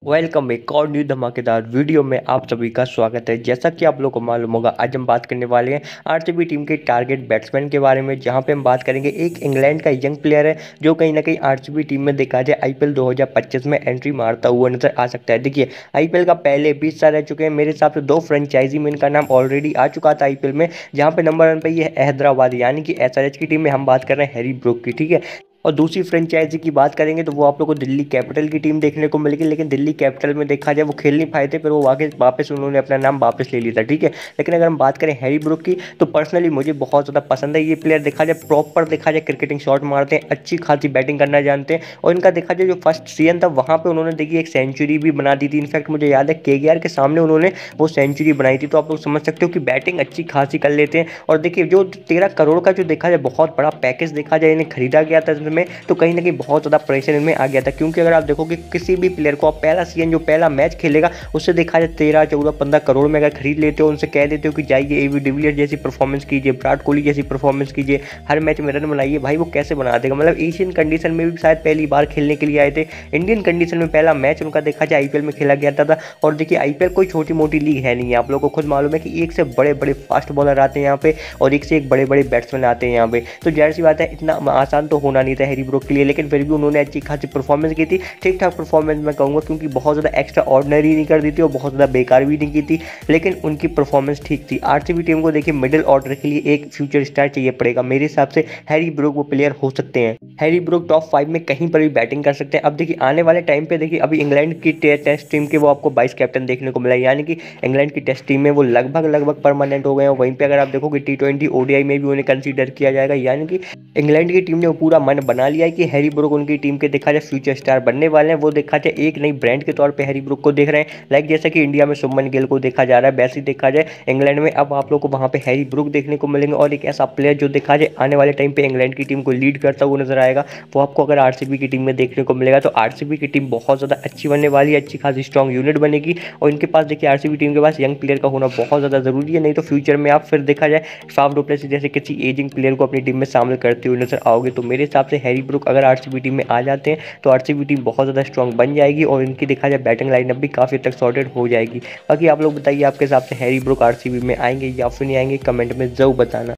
Welcome एक और new धमाकेदार वीडियो में आप सभी का स्वागत है। जैसा कि आप लोगों को मालूम होगा, आज हम बात करने वाले हैं आरसीबी टीम के टारगेट बैट्समैन के बारे में, जहां पे हम बात करेंगे एक इंग्लैंड का यंग प्लेयर है जो कहीं ना कहीं आरसीबी टीम में देखा जाए आईपीएल 2025 में एंट्री मारता हुआ नजर आ सकता है। देखिए, आईपीएल का पहले 20 साल रह चुके हैं। मेरे हिसाब से 2 फ्रेंचाइजी में इनका नाम ऑलरेडी आ चुका था आईपीएल में, जहाँ पे नंबर 1 पे ये है हैदराबाद यानी कि एसआरएच की टीम में हम बात कर रहे हैं हैरी ब्रूक की। ठीक है, और दूसरी फ्रेंचाइजी की बात करेंगे तो वो आप लोग को दिल्ली कैपिटल की टीम देखने को मिलेगी, लेकिन दिल्ली कैपिटल में देखा जाए वो खेल नहीं पाए थे, फिर वो वापस उन्होंने अपना नाम वापस ले लिया था। ठीक है, लेकिन अगर हम बात करें हैरी ब्रूक की तो पर्सनली मुझे बहुत ज़्यादा पसंद है ये प्लेयर। देखा जाए प्रॉपर देखा जाए क्रिकेटिंग शॉट मारते हैं, अच्छी खासी बैटिंग करना जानते हैं, और इनका देखा जाए जो फर्स्ट सीजन था वहाँ पर उन्होंने देखिए एक सेंचुरी भी बना दी थी। इनफैक्ट मुझे याद है केकेआर के सामने उन्होंने वो सेंचुरी बनाई थी। तो आप लोग समझ सकते हो कि बैटिंग अच्छी खासी कर लेते हैं। और देखिए, जो 13 करोड़ का जो देखा जाए बहुत बड़ा पैकेज देखा जाए इन्हें खरीदा गया था इसमें, तो कहीं ना कहीं बहुत ज़्यादा प्रेशर इनमें आ गया था। क्योंकि अगर आप देखोगे किसी भी प्लेयर को आप पहला सीजन जो पहला मैच खेलेगा उससे देखा जाए 13, 14, 15 करोड़ में अगर खरीद लेते हो, उनसे कह देते हो कि जाइए एबी डिविलियर्स जैसी परफॉर्मेंस कीजिए, विराट कोहली जैसी परफॉर्मेंस कीजिए, हर मैच में रन बनाइए, भाई वो कैसे बना देगा। मतलब एशियन कंडीशन में भी शायद पहली बार खेलने के लिए आए थे, इंडियन कंडीशन में पहला मैच उनका देखा जाए आईपीएल में खेला गया था। और देखिए, आईपीएल कोई छोटी मोटी लीग है नहीं है, आप लोगों को खुद मालूम है कि एक से बड़े बड़े फास्ट बॉलर आते हैं यहाँ पे और एक से एक बड़े बड़े बैट्समैन आते हैं यहाँ पे। तो जाहिर सी बात है इतना आसान तो होना नहीं था हैरी ब्रूक के लिए, लेकिन फिर भी उन्होंने अच्छी खासी परफॉर्मेंस की थी। ठीक ठाक परफॉर्मेंस मैं कहूँगा, क्योंकि बहुत ज़्यादा एक्स्ट्रा ऑर्डिनरी नहीं कर दी थी और बहुत ज़्यादा बेकार भी नहीं की थी, लेकिन उनकी परफॉर्मेंस ठीक थी। आरसीबी टीम को देखिए मिडिल ऑर्डर के लिए एक फ्यूचर स्टार चाहिए पड़ेगा। मेरे हिसाब से हैरी ब्रूक वो प्लेयर हो सकते हैं। हैरी ब्रूक टॉप 5 में कहीं पर भी बैटिंग कर सकते हैं। अब देखिए आने वाले टाइम पे देखिए, अभी इंग्लैंड की टेस्ट टीम के वो आपको वाइस कैप्टन देखने को मिला, यानी कि इंग्लैंड की टेस्ट टीम में वो लगभग परमानेंट हो गए हैं। वहीं पे अगर आप देखोगे T20 ओडीआई में भी उन्हें कंसीडर किया जाएगा, यानी कि इंग्लैंड की टीम ने वो पूरा मन बना लिया है कि हैरी ब्रूक उनकी टीम के देखा जाए फ्यूचर स्टार बनने वाले हैं। वो देखा जाए एक नई ब्रांड के तौर पे हैरी ब्रूक को देख रहे हैं, लाइक जैसा कि इंडिया में शुभमन गिल को देखा जा रहा है, वैसे ही देखा जाए इंग्लैंड में अब आप लोग को वहाँ पे हैरी ब्रूक देखने को मिलेंगे। और एक ऐसा प्लेयर जो देखा जाए आने वाले टाइम पे इंग्लैंड की टीम को लीड करता हुआ नजर आएगा, वो आपको अगर आरसीबी की टीम में देखने को मिलेगा। तो आरसीबी की टीम बहुत ज़्यादा अच्छी बनने वाली है, अच्छी खासी स्ट्रॉन्ग यूनिट बनेगी। और इनके पास देखिए आरसीबी टीम के पास यंग प्लेयर का होना बहुत ज़्यादा जरूरी है, नहीं तो फ्यूचर में आप फिर देखा जाए फाफ डु प्लेसिस जैसे किसी एजिंग प्लेयर को अपनी टीम में शामिल करते हुए नजर आओगे। तो मेरे हिसाब से हैरी ब्रूक अगर आरसीबी टीम में आ जाते हैं तो आरसीबी टीम बहुत ज़्यादा स्ट्रॉन्ग बन जाएगी और इनकी देखा जाए बैटिंग लाइनअप भी काफ़ी तक सॉर्टेड हो जाएगी। बाकी आप लोग बताइए, आपके हिसाब से हैरी ब्रूक आरसीबी में आएंगे या फिर नहीं आएंगे, कमेंट में जरूर बताना।